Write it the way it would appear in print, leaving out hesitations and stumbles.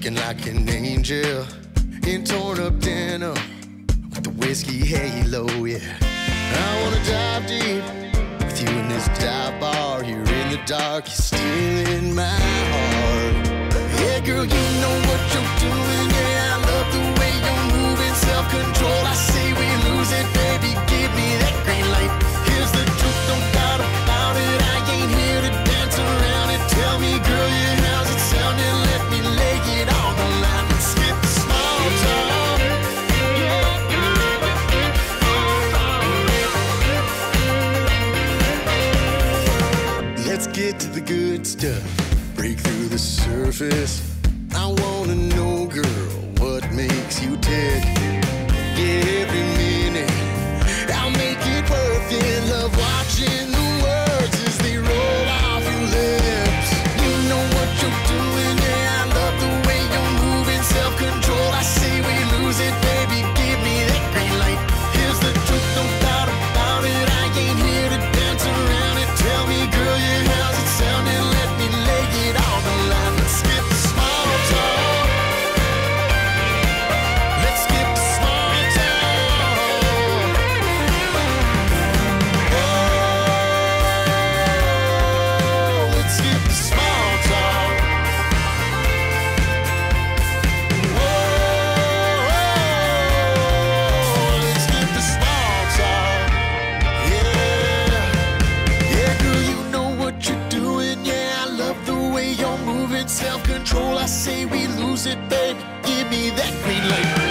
looking like an angel in torn up denim with the whiskey halo, yeah. I wanna dive deep with you in this dive bar. You're in the dark, you're stealing my heart. Yeah, girl, you know what you're doing, yeah. I love the way you're moving, self-control. I say we lose it, baby, give me that green light. Here's the truth, no doubt about it. I ain't here to dance around it. Tell me, girl, yeah, how's it sounding? Let me lay it on the line. Let's skip the small talk. Let's get to the good stuff. Break through the surface. I wanna know, girl, what makes you tick? Yeah, every minute I'll make it worth it. Love watching the words as they roll off your lips. You know what you're doing, yeah. I love the way you're moving, self-control. I say we lose it, baby, give me that green light. Here's the truth, no doubt about it. I ain't here to dance around it. Tell me, girl, yeah, how's it sounding? Let me lay it on the line. Let's skip the small talk. Let's skip the small talk. Oh, let's skip the small talk. Oh, let's skip the small talk. Yeah. Yeah, girl, you know what you're doing, yeah. I love the way you're moving, self-control. I say we lose it, baby, give me that green light.